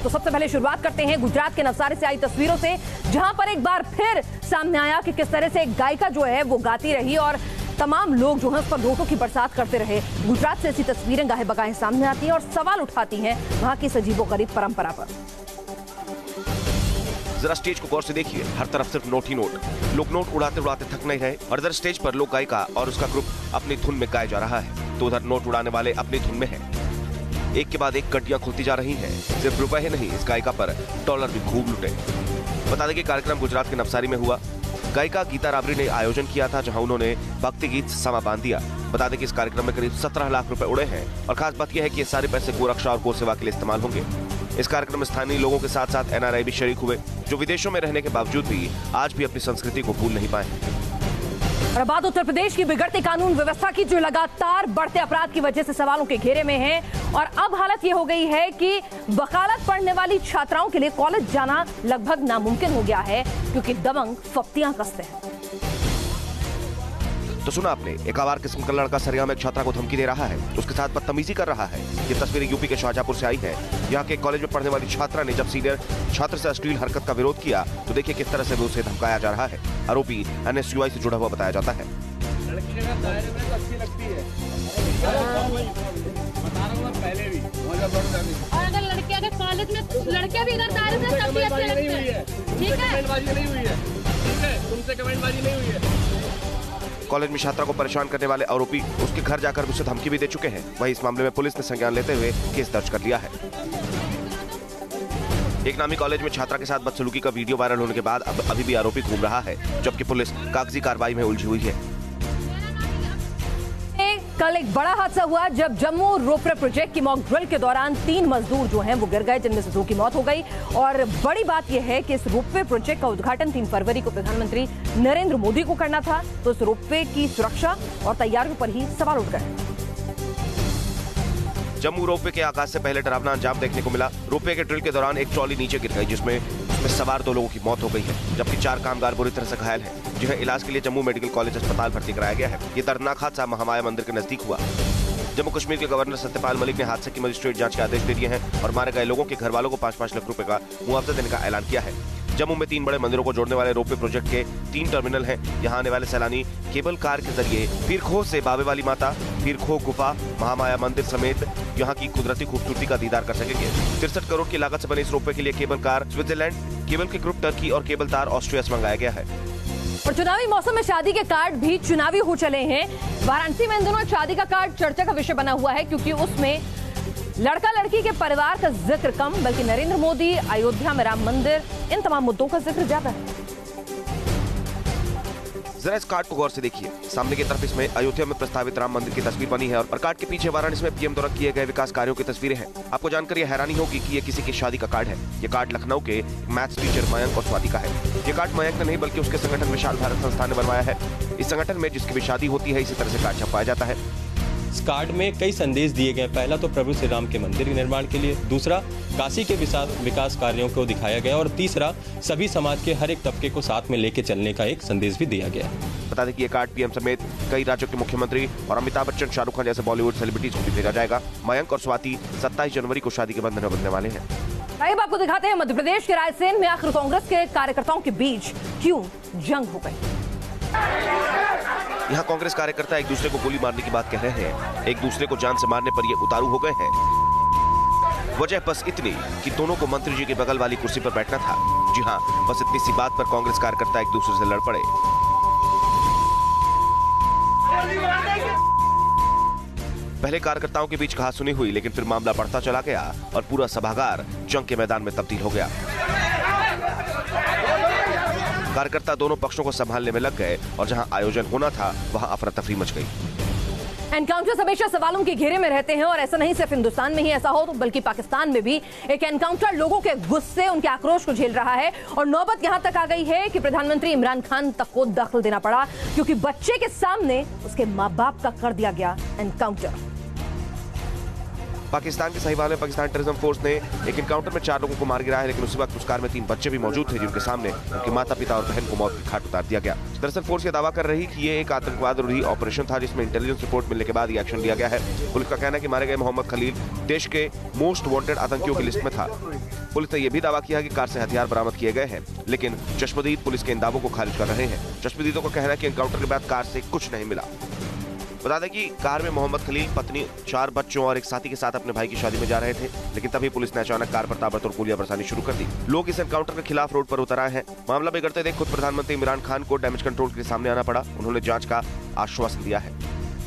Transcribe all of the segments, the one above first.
तो सबसे पहले शुरुआत करते हैं गुजरात के नवसारी से आई तस्वीरों से, जहां पर एक बार फिर सामने आया कि किस तरह से एक गायिका जो है वो गाती रही और तमाम लोग जो है उस पर नोटों की बरसात करते रहे। गुजरात से ऐसी तस्वीरें गाहे बगाहे सामने आती हैं और सवाल उठाती हैं वहां की अजीबोगरीब परंपरा पर। जरा स्टेज को गौर से देखिए, हर तरफ सिर्फ नोट ही नोट। लोग नोट उड़ाते उड़ाते थक नहीं रहे और इधर स्टेज पर लोग गायिका और उसका ग्रुप अपनी धुन में गाए जा रहा है, तो उधर नोट उड़ाने वाले अपनी धुन में हैं। एक के बाद एक गड्डियां खुलती जा रही हैं। सिर्फ रुपए ही नहीं, इस गायिका पर डॉलर भी खूब लुटे। बता दें कि कार्यक्रम गुजरात के नवसारी में हुआ। गायिका गीता राबरी ने आयोजन किया था, जहां उन्होंने भक्ति गीत से समा बांध दिया। बता दें कि इस कार्यक्रम में करीब 17 लाख रुपए उड़े हैं और खास बात यह है कि ये सारे पैसे गोरक्षा और गौ सेवा के लिए इस्तेमाल होंगे। इस कार्यक्रम में स्थानीय लोगों के साथ साथ एनआरआई भी शरीक हुए, जो विदेशों में रहने के बावजूद भी आज भी अपनी संस्कृति को भूल नहीं पाए। और अब बात उत्तर प्रदेश की बिगड़ती कानून व्यवस्था की, जो लगातार बढ़ते अपराध की वजह से सवालों के घेरे में है। और अब हालत ये हो गई है कि वकालत पढ़ने वाली छात्राओं के लिए कॉलेज जाना लगभग नामुमकिन हो गया है, क्योंकि दबंग फप्तियां कसते हैं। तो सुना आपने, एक आवार किस्म का लड़का सरेआम एक छात्रा को धमकी दे रहा है, उसके साथ बदतमीजी कर रहा है। ये तस्वीरें यूपी के शाहजहांपुर से आई है। यहाँ के कॉलेज में पढ़ने वाली छात्रा ने जब सीनियर छात्र से अश्लील हरकत का विरोध किया, तो देखिए किस तरह से उसे धमकाया जा रहा है। आरोपी एनएसयूआई से जुड़ा हुआ बताया जाता है। और अगर लड़के अगर कॉलेज में लड़के भी अगर दायरे में तब भी अच्छे लगते हैं। ठीक है, कमेंटबाजी नहीं हुई है, ठीक है, तुमसे कमेंटबाजी नहीं हुई है। कॉलेज में छात्रा को परेशान करने वाले आरोपी उसके घर जाकर उसे धमकी भी दे चुके हैं। वहीं इस मामले में पुलिस ने संज्ञान लेते हुए केस दर्ज कर लिया है। एक नामी कॉलेज में छात्रा के साथ बदसलूकी का वीडियो वायरल होने के बाद अब अभी भी आरोपी घूम रहा है, जबकि पुलिस कागजी कार्रवाई में उलझी हुई है। कल एक बड़ा हादसा हुआ जब जम्मू रोपवे प्रोजेक्ट की मॉक ड्रिल के दौरान 3 मजदूर जो हैं वो गिर गए, जिनमें से 2 की मौत हो गई। और बड़ी बात यह है कि इस रोपवे प्रोजेक्ट का उद्घाटन 3 फरवरी को प्रधानमंत्री नरेंद्र मोदी को करना था, तो इस रोपवे की सुरक्षा और तैयारियों पर ही सवाल उठ गए। जम्मू रोपवे के आगाज से पहले डरावना अंजाम देखने को मिला। रोपवे के ड्रिल के दौरान एक ट्रॉली नीचे गिर गई, जिसमें सवार 2 लोगों की मौत हो गई है, जबकि 4 कामगार बुरी तरह से घायल हैं, जिन्हें इलाज के लिए जम्मू मेडिकल कॉलेज अस्पताल भर्ती कराया गया है। ये दर्दनाक हादसा महामाया मंदिर के नजदीक हुआ। जम्मू कश्मीर के गवर्नर सत्यपाल मलिक ने हादसे की मजिस्ट्रेट जांच के आदेश दे दिए हैं और मारे गए लोगों के घर वालों को 5-5 लाख रुपए का मुआवजा देने का ऐलान किया है। जम्मू में 3 बड़े मंदिरों को जोड़ने वाले रोपवे प्रोजेक्ट के 3 टर्मिनल हैं। यहाँ आने वाले सैलानी केबल कार के जरिए पीर खोह से बाबे वाली माता, पीर खोह गुफा, महामाया मंदिर समेत यहाँ की कुदरती खूबसूरती का दीदार कर सकेंगे। 63 करोड़ की लागत से बने इस रोपवे के लिए केबल कार स्विट्जरलैंड, केबल के ग्रुप टर्की और केबल तार ऑस्ट्रिया से मंगाया गया है। और चुनावी मौसम में शादी के कार्ड भी चुनावी हो चले हैं। वाराणसी में इन दिनों शादी का कार्ड चर्चा का विषय बना हुआ है, क्योंकि उसमें लड़का लड़की के परिवार का जिक्र कम, बल्कि नरेंद्र मोदी, अयोध्या में राम मंदिर, इन तमाम मुद्दों का जिक्र ज्यादा है। जरा इस कार्ड को गौर से देखिए। सामने की तरफ इसमें अयोध्या में प्रस्तावित राम मंदिर की तस्वीर बनी है और कार्ड के पीछे वाराणसी में पीएम द्वारा किए गए विकास कार्यों की तस्वीरें हैं। आपको जानकर यह हैरानी होगी कि ये किसी की शादी का कार्ड है। ये कार्ड लखनऊ के मैथ्स टीचर मयंक और स्वाति का है। ये कार्ड मयंक ने नहीं, बल्कि उसके संगठन विशाल भारत संस्थान ने बनवाया है। इस संगठन में जिसकी भी शादी होती है, इसी तरह से कार्ड छपवाया जाता है। इस कार्ड में कई संदेश दिए गए। पहला तो प्रभु श्री राम के मंदिर के निर्माण के लिए, दूसरा काशी के विकास कार्यों को दिखाया गया और तीसरा सभी समाज के हर एक तबके को साथ में लेके चलने का एक संदेश भी दिया गया। बता दें कि ये कार्ड पीएम समेत कई राज्यों के मुख्यमंत्री और अमिताभ बच्चन, शाहरुख खान जैसे बॉलीवुड सेलिब्रिटीज को भी भेजा जाएगा। मयंक और स्वाति 27 जनवरी को शादी के बंधन में बंधने वाले हैं। अब आपको दिखाते हैं मध्य प्रदेश के रायसेन में आखिर कांग्रेस के कार्यकर्ताओं के बीच क्यों जंग हो गई। यहाँ कांग्रेस कार्यकर्ता एक दूसरे को गोली मारने की बात कह रहे हैं। एक दूसरे को जान से मारने पर ये उतारू हो गए हैं। वजह बस इतनी कि दोनों को मंत्री जी के बगल वाली कुर्सी पर बैठना था। जी हाँ, बस इतनी सी बात पर कांग्रेस कार्यकर्ता एक दूसरे से लड़ पड़े। पहले कार्यकर्ताओं के बीच कहासुनी हुई, लेकिन फिर मामला बढ़ता चला गया और पूरा सभागार जंग के मैदान में तब्दील हो गया। कार्यकर्ता दोनों पक्षों को संभालने में लग गए और जहां आयोजन होना था वहां अफरा तफरी मच गई। एनकाउंटर्स हमेशा सवालों के घेरे में रहते हैं और ऐसा नहीं सिर्फ हिंदुस्तान में ही ऐसा हो, बल्कि पाकिस्तान में भी एक एनकाउंटर लोगों के गुस्से, उनके आक्रोश को झेल रहा है। और नौबत यहां तक आ गई है कि प्रधानमंत्री इमरान खान तक को दखल देना पड़ा, क्योंकि बच्चे के सामने उसके माँ बाप का कर दिया गया एनकाउंटर। पाकिस्तान के साहिवाल में पाकिस्तान टेररिज्म फोर्स ने एक एनकाउंटर में 4 लोगों को मार गिराया है, लेकिन उसी वक्त उस कार में 3 बच्चे भी मौजूद थे, जिनके सामने उनके माता पिता और बहन को मौत की घाट उतार दिया गया। दरअसल फोर्स ये दावा कर रही कि ये एक आतंकवाद विरोधी ऑपरेशन था, जिसमें इंटेलिजेंस रिपोर्ट मिलने के बाद ये एक्शन लिया गया है। पुलिस का कहना है कि मारे गए मोहम्मद खलील देश के मोस्ट वांटेड आतंकियों की लिस्ट में था। पुलिस ने यह भी दावा किया कि कार से हथियार बरामद किए गए हैं, लेकिन चश्मदीद पुलिस के इन दावों को खारिज कर रहे हैं। चश्मदीदों का कहना है कि एनकाउंटर के बाद कार से कुछ नहीं मिला। बता दें कि कार में मोहम्मद खलील, पत्नी, 4 बच्चों और एक साथी के साथ अपने भाई की शादी में जा रहे थे, लेकिन तभी पुलिस ने अचानक कार पर ताबड़तोड़ गोलियां बरसानी शुरू कर दी। लोग इस एनकाउंटर के खिलाफ रोड पर उतर आए हैं। मामला बिगड़ते देख खुद प्रधानमंत्री इमरान खान को डैमेज कंट्रोल के सामने आना पड़ा। उन्होंने जांच का आश्वासन दिया है।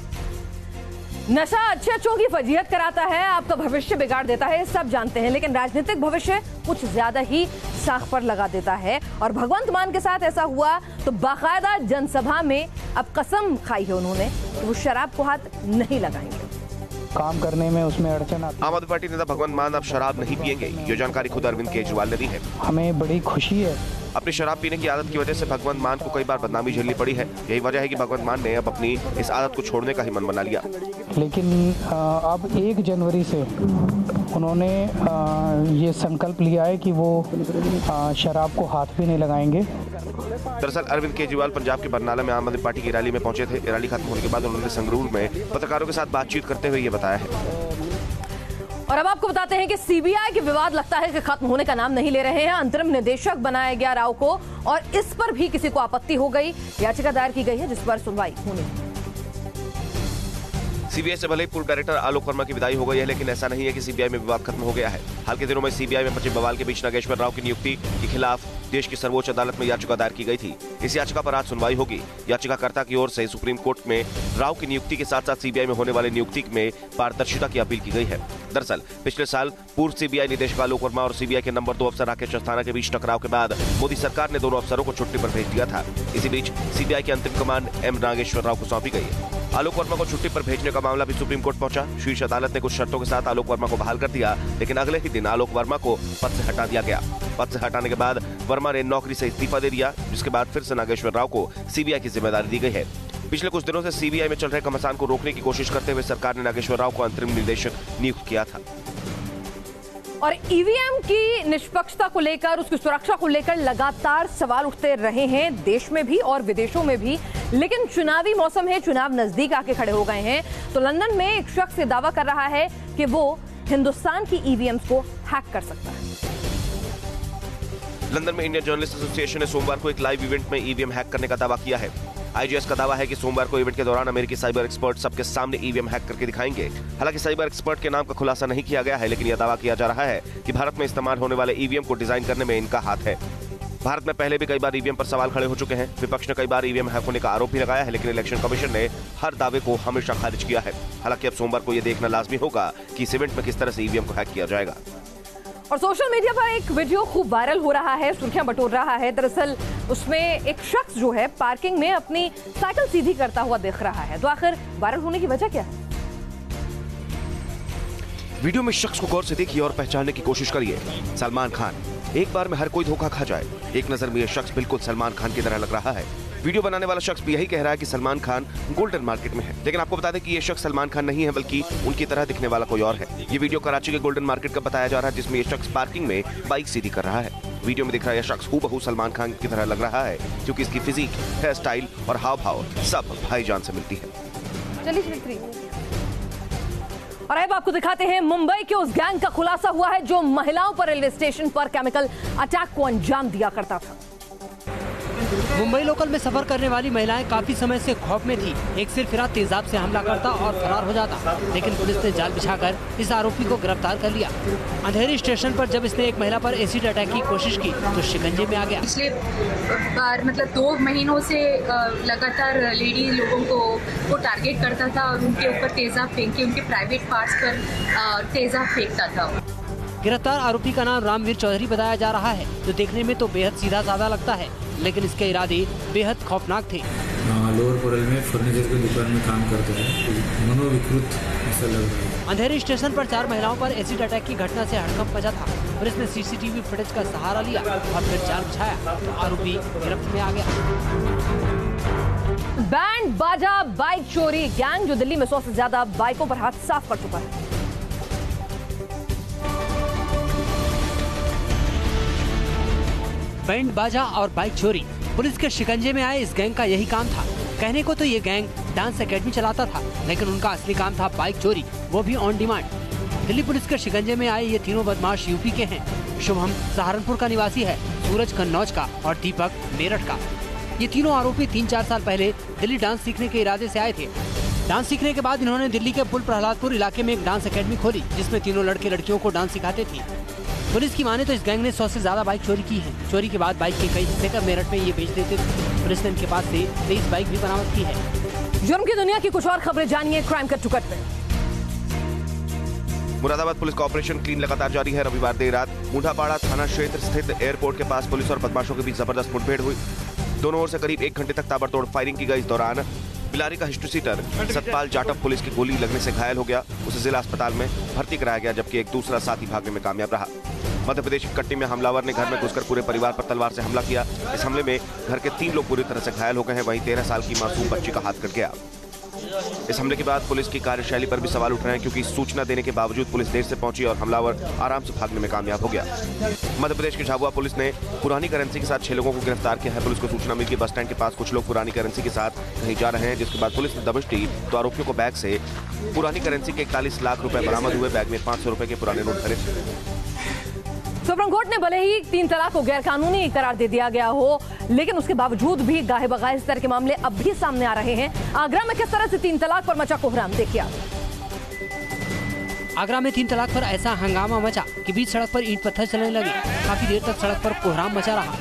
नशा अच्छों की फजीहत कराता है, आपका भविष्य बिगाड़ देता है, सब जानते हैं, लेकिन राजनीतिक भविष्य कुछ ज्यादा ही साख पर लगा देता है। और भगवंत मान के साथ ऐसा हुआ तो बाकायदा जनसभा में अब कसम खाई है उन्होंने कि वो शराब को हाथ नहीं लगाएंगे। काम करने में उसमें अड़चन आती है। आम आदमी पार्टी नेता भगवंत मान अब शराब नहीं पिएंगे, ये जानकारी खुद अरविंद केजरीवाल ने दी है। हमें बड़ी खुशी है। अपनी शराब पीने की आदत की वजह से भगवंत मान को कई बार बदनामी झेलनी पड़ी है। यही वजह है कि भगवंत मान ने अब अपनी इस आदत को छोड़ने का ही मन बना लिया। लेकिन अब 1 जनवरी से उन्होंने ये संकल्प लिया है कि वो शराब को हाथ भी नहीं लगाएंगे। दरअसल अरविंद केजरीवाल पंजाब के बरनाला में आम आदमी पार्टी की रैली में पहुंचे थे। रैली खत्म होने के बाद उन्होंने संगरूर में पत्रकारों के साथ बातचीत करते हुए ये बताया है। और अब आपको बताते हैं कि सीबीआई के विवाद लगता है कि खत्म होने का नाम नहीं ले रहे हैं। अंतरिम निदेशक बनाया गया राव को, और इस पर भी किसी को आपत्ति हो गई। याचिका दायर की गई है जिस पर सुनवाई होनी है। सीबीआई से भले ही पूर्व डायरेक्टर आलोक वर्मा की विदाई हो गई है, लेकिन ऐसा नहीं है कि सीबीआई में विवाद खत्म हो गया है। हाल के दिनों में सीबीआई में मचे बवाल के बीच नागेश्वर राव की नियुक्ति के खिलाफ देश की सर्वोच्च अदालत में याचिका दायर की गई थी। इस याचिका पर आज सुनवाई होगी। याचिकाकर्ता की ओर से सुप्रीम कोर्ट में राव की नियुक्ति के साथ साथ सीबीआई में होने वाली नियुक्ति में पारदर्शिता की अपील की गई है। दरअसल पिछले साल पूर्व सीबीआई निदेशक आलोक वर्मा और सीबीआई के नंबर 2 अफसर राकेश अस्थाना के बीच टकराव के बाद मोदी सरकार ने दोनों अफसरों को छुट्टी पर भेज दिया था। इसी बीच सीबीआई की अंतिम कमान एम नागेश्वर राव को सौंपी गई। आलोक वर्मा को छुट्टी पर भेजने का मामला भी सुप्रीम कोर्ट पहुंचा। शीर्ष अदालत ने कुछ शर्तों के साथ आलोक वर्मा को बहाल कर दिया, लेकिन अगले ही दिन आलोक वर्मा को पद से हटा दिया गया। पद से हटाने के बाद वर्मा ने नौकरी से इस्तीफा दे दिया, जिसके बाद फिर से नागेश्वर राव को सीबीआई की जिम्मेदारी दी गई है। पिछले कुछ दिनों से सीबीआई में चल रहे घमासान को रोकने की कोशिश करते हुए सरकार ने नागेश्वर राव को अंतरिम निदेशक नियुक्त किया था। और ईवीएम की निष्पक्षता को लेकर, उसकी सुरक्षा को लेकर लगातार सवाल उठते रहे हैं, देश में भी और विदेशों में भी। लेकिन चुनावी मौसम है, चुनाव नजदीक आके खड़े हो गए हैं, तो लंदन में एक शख्स ये दावा कर रहा है कि वो हिंदुस्तान की ईवीएम्स को हैक कर सकता है। लंदन में इंडियन जर्नलिस्ट एसोसिएशन ने सोमवार को एक लाइव इवेंट में ईवीएम हैक करने का दावा किया है। आईजीएस का दावा है कि सोमवार को इवेंट के दौरान अमेरिकी साइबर एक्सपर्ट सबके सामने ईवीएम हैक करके दिखाएंगे। हालांकि साइबर एक्सपर्ट के नाम का खुलासा नहीं किया गया है, लेकिन यह दावा किया जा रहा है कि भारत में इस्तेमाल होने वाले ईवीएम को डिजाइन करने में इनका हाथ है। भारत में पहले भी कई बार ईवीएम पर सवाल खड़े हो चुके हैं। विपक्ष ने कई बार ईवीएम हैक होने का आरोप भी लगाया है, लेकिन इलेक्शन कमीशन ने हर दावे को हमेशा खारिज किया है। हालांकि अब सोमवार को यह देखना लाजमी होगा कि इस इवेंट में किस तरह से ईवीएम को हैक किया जाएगा। और सोशल मीडिया पर एक वीडियो खूब वायरल हो रहा है, सुर्खियां बटोर रहा है। दरअसल उसमें एक शख्स जो है पार्किंग में अपनी साइकिल सीधी करता हुआ दिख रहा है। तो आखिर वायरल होने की वजह क्या है? वीडियो में शख्स को गौर से देखिए और पहचानने की कोशिश करिए। सलमान खान। एक बार में हर कोई धोखा खा जाए। एक नजर में यह शख्स बिल्कुल सलमान खान की तरह लग रहा है। वीडियो बनाने वाला शख्स भी यही कह रहा है कि सलमान खान गोल्डन मार्केट में है, लेकिन आपको बता दें कि ये शख्स सलमान खान नहीं है, बल्कि उनकी तरह दिखने वाला कोई और है। ये वीडियो कराची के गोल्डन मार्केट का बताया जा रहा है, जिसमें ये शख्स पार्किंग में बाइक सीधी कर रहा है। वीडियो में दिख रहा यह शख्स हूबहू सलमान खान की तरह लग रहा है, क्योंकि इसकी फिजिक, हेयर स्टाइल और हाव भाव सब भाईजान से मिलती है। चलिए और अब आपको दिखाते हैं मुंबई के उस गैंग का खुलासा हुआ है जो महिलाओं पर रेलवे स्टेशन पर केमिकल अटैक को अंजाम दिया करता था। मुंबई लोकल में सफर करने वाली महिलाएं काफी समय से खौफ में थी। एक सिरफिराज तेजाब से हमला करता और फरार हो जाता, लेकिन पुलिस ने जाल बिछाकर इस आरोपी को गिरफ्तार कर लिया। अंधेरी स्टेशन पर जब इसने एक महिला पर एसिड अटैक की कोशिश की तो शिकंजे में आ गया। पिछले बार 2 महीनों से लगातार लेडी लोगों को टारगेट करता था और उनके ऊपर तेजाब फेंक के उनके प्राइवेट पार्ट्स पर तेजाब फेंकता था। गिरफ्तार आरोपी का नाम रामवीर चौधरी बताया जा रहा है, जो देखने में तो बेहद सीधा साधा लगता है, लेकिन इसके इरादे बेहद खौफनाक थे। लोअर परल में फर्नीचर की दुकान में काम करते हैं, मनोविकृत ऐसा लग रहा है। अंधेरी स्टेशन पर 4 महिलाओं पर एसिड अटैक की घटना से हड़कंप मचा था। पुलिस ने सीसीटीवी फुटेज का सहारा लिया और फिर जाल बिछाया तो आरोपी गिरफ्त में आ गया। बैंड बाजा बाइक चोरी गैंग जो दिल्ली में 100 से ज्यादा बाइकों पर हाथ साफ कर चुका है। बैंड बाजा और बाइक चोरी। पुलिस के शिकंजे में आए इस गैंग का यही काम था। कहने को तो ये गैंग डांस एकेडमी चलाता था, लेकिन उनका असली काम था बाइक चोरी, वो भी ऑन डिमांड। दिल्ली पुलिस के शिकंजे में आए ये तीनों बदमाश यूपी के हैं। शुभम सहारनपुर का निवासी है, सूरज कन्नौज का और दीपक मेरठ का। ये तीनों आरोपी 3-4 साल पहले दिल्ली डांस सीखने के इरादे से आए थे। डांस सीखने के बाद इन्होंने दिल्ली के पुल प्रहलादपुर इलाके में एक डांस एकेडमी खोली, जिसमें तीनों लड़के लड़कियों को डांस सिखाते थे। पुलिस की माने तो इस गैंग ने 100 से ज्यादा बाइक चोरी की है। चोरी के बाद बाइक के कई हिस्से कर मेरठ में ये बेच देते थे। पुलिस ने इनके पास से 23 बाइक भी बरामद की है। जुर्म की दुनिया की कुछ और खबरें जानिए क्राइम कट टू कट में। मुरादाबाद पुलिस का ऑपरेशन क्लीन लगातार जारी है। रविवार देर रात मुंडापाड़ा थाना क्षेत्र स्थित एयरपोर्ट के पास पुलिस और बदमाशों के बीच जबरदस्त मुठभेड़ हुई। दोनों ओर से करीब 1 घंटे तक ताबड़तोड़ फायरिंग की गई। इस दौरान बिलारी का history sheeter Satpal Jatav police की गोली लगने से घायल हो गया। उसे जिला अस्पताल में भर्ती कराया गया, जबकि एक दूसरा साथी भागने में कामयाब रहा। मध्य प्रदेश की कट्टी में हमलावर ने घर में घुसकर पूरे परिवार पर तलवार से हमला किया। इस हमले में घर के 3 लोग बुरी तरह से घायल हो गए हैं। वहीं 13 साल की मासूम बच्ची का हाथ कट गया। इस हमले के बाद पुलिस की कार्यशैली पर भी सवाल उठ रहे हैं, क्योंकि सूचना देने के बावजूद पुलिस देर से पहुंची और हमलावर आराम से भागने में कामयाब हो गया। मध्य प्रदेश की झाबुआ पुलिस ने पुरानी करेंसी के साथ 6 लोगों को गिरफ्तार किया है। पुलिस को सूचना मिली कि बस स्टैंड के पास कुछ लोग पुरानी करेंसी के साथ कहीं जा रहे हैं, जिसके बाद पुलिस ने दबिश दी तो आरोपियों को बैग से पुरानी करेंसी के 41 लाख रुपए बरामद हुए। बैग में 500 रुपए के पुराने नोट भरे। सुप्रीम कोर्ट ने भले ही 3 तलाक को गैरकानूनी करार दे दिया गया हो, लेकिन उसके बावजूद भी गाहे बगाहे इस तरह के मामले अब भी सामने आ रहे हैं। आगरा में किस तरह से 3 तलाक पर मचा कोहराम, देखिए। आगरा में 3 तलाक पर ऐसा हंगामा मचा कि बीच सड़क पर ईंट पत्थर चलने लगे। काफी देर तक सड़क पर कोहराम मचा रहा।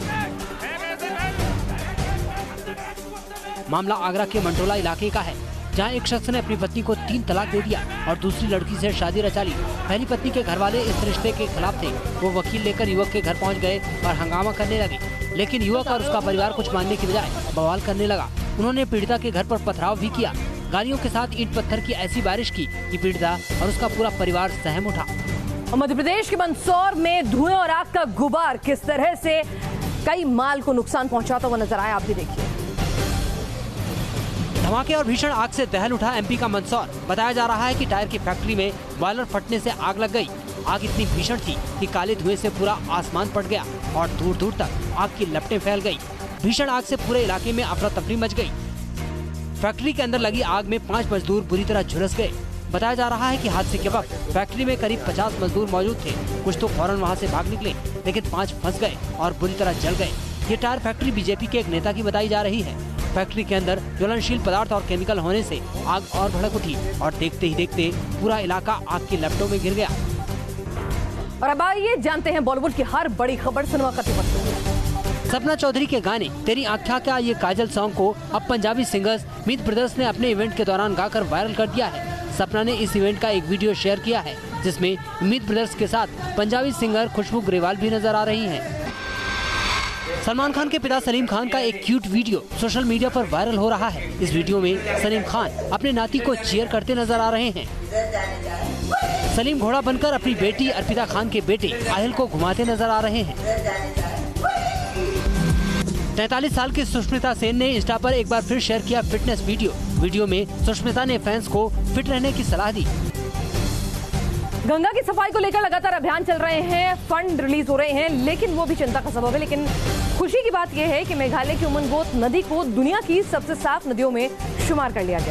मामला आगरा के मंटोला इलाके का है, जहां एक शख्स ने अपनी पत्नी को 3 तलाक दे दिया और दूसरी लड़की से शादी रचा ली। पहली पत्नी के घर वाले इस रिश्ते के खिलाफ थे। वो वकील लेकर युवक के घर पहुंच गए और हंगामा करने लगे, लेकिन युवक और उसका परिवार कुछ मानने की बजाय बवाल करने लगा। उन्होंने पीड़िता के घर पर पथराव भी किया। गालियों के साथ ईंट पत्थर की ऐसी बारिश की कि पीड़िता और उसका पूरा परिवार सहम उठा। मध्य प्रदेश के मंदसौर में धुएं और आग का गुबार किस तरह से कई माल को नुकसान पहुंचाता हुआ नजर आया, आप भी देखिए। धमाके और भीषण आग से दहल उठा एमपी का मंदसौर। बताया जा रहा है कि टायर की फैक्ट्री में बॉयलर फटने से आग लग गई। आग इतनी भीषण थी कि काले धुएं से पूरा आसमान फट गया और दूर दूर तक आग की लपटें फैल गई। भीषण आग से पूरे इलाके में अफरा तफरी मच गई। फैक्ट्री के अंदर लगी आग में 5 मजदूर बुरी तरह झुलस गए। बताया जा रहा है कि हादसे के वक्त फैक्ट्री में करीब 50 मजदूर मौजूद थे। कुछ तो फौरन वहां से भाग निकले, लेकिन 5 फंस गए और बुरी तरह जल गए। ये टायर फैक्ट्री बीजेपी के एक नेता की बताई जा रही है। फैक्ट्री के अंदर ज्वलनशील पदार्थ और केमिकल होने से आग और भड़क उठी और देखते ही देखते पूरा इलाका आग की लपटों में घिर गया। और अब आइए जानते हैं बॉलीवुड की हर बड़ी खबर सिनेमा कट पर। सपना चौधरी के गाने तेरी आँखा का ये काजल सॉन्ग को अब पंजाबी सिंगर्स मीत ब्रदर्स ने अपने इवेंट के दौरान गाकर वायरल कर दिया है। सपना ने इस इवेंट का एक वीडियो शेयर किया है, जिसमें मीत ब्रदर्स के साथ पंजाबी सिंगर खुशबू ग्रेवाल भी नजर आ रही हैं। सलमान खान के पिता सलीम खान का एक क्यूट वीडियो सोशल मीडिया पर वायरल हो रहा है। इस वीडियो में सलीम खान अपने नाती को चीयर करते नजर आ रहे हैं। सलीम घोड़ा बनकर अपनी बेटी अर्पिता खान के बेटे आहिल को घुमाते नजर आ रहे हैं। 43 साल की सुष्मिता सेन ने इंस्टा पर एक बार फिर शेयर किया फिटनेस वीडियो में सुष्मिता ने फैंस को फिट रहने की सलाह दी। गंगा की सफाई को लेकर लगातार अभियान चल रहे हैं, फंड रिलीज हो रहे हैं, लेकिन वो भी चिंता का सबब है। लेकिन खुशी की बात यह है कि मेघालय की उमनगोत नदी को दुनिया की सबसे साफ नदियों में शुमार कर लिया गया।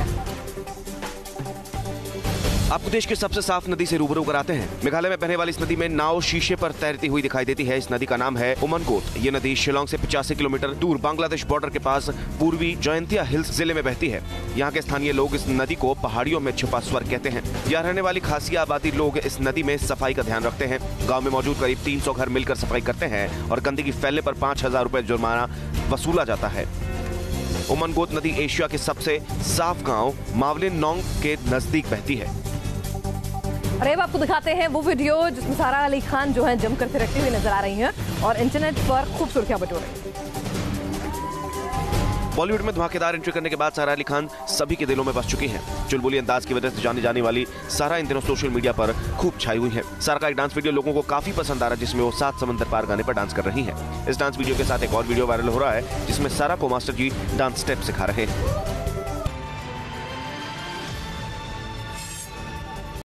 आपको देश की सबसे साफ नदी से रूबरू कराते हैं। मेघालय में बहने वाली इस नदी में नाव शीशे पर तैरती हुई दिखाई देती है। इस नदी का नाम है उमनगोत। ये नदी शिलांग से 85 किलोमीटर दूर बांग्लादेश बॉर्डर के पास पूर्वी जयंतिया हिल्स जिले में बहती है। यहाँ के स्थानीय लोग इस नदी को पहाड़ियों में छुपा स्वर्ग कहते हैं। यहाँ रहने वाली खासिया आबादी लोग इस नदी में सफाई का ध्यान रखते हैं। गाँव में मौजूद करीब 300 घर मिलकर सफाई करते हैं और गंदगी फैलने पर 5000 रुपए जुर्माना वसूला जाता है। उमनगोत नदी एशिया के सबसे साफ गाँव मावलिन नोंग के नजदीक बहती है। अरे अब आपको दिखाते हैं वो वीडियो जिसमें सारा अली खान जो है जमकर थिरकती हुई नजर आ रही हैं और इंटरनेट पर खूब सुर्खियां बटोर रही हैं। बॉलीवुड में धमाकेदार एंट्री करने के बाद सारा अली खान सभी के दिलों में बस चुकी हैं। चुलबुली अंदाज की वजह से जानी जाने वाली सारा इन दिनों सोशल मीडिया पर खूब छाई हुई है। सारा का एक डांस वीडियो लोगों को काफी पसंद आ रहा है, जिसमें वो 7 समंदर पार गाने पर डांस कर रही हैं। इस डांस वीडियो के साथ एक और वीडियो वायरल हो रहा है, जिसमें सारा को मास्टर जी डांस स्टेप सिखा रहे हैं।